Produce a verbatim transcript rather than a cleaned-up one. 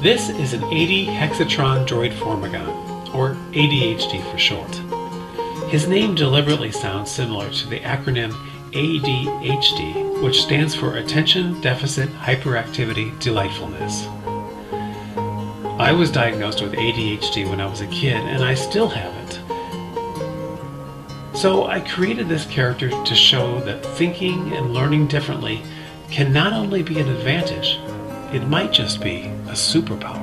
This is an eighty hexatron droid formagon, or A D H D for short. His name deliberately sounds similar to the acronym A D H D, which stands for Attention Deficit Hyperactivity Delightfulness. I was diagnosed with A D H D when I was a kid, and I still have it. So I created this character to show that thinking and learning differently can not only be an advantage, it might just be a superpower.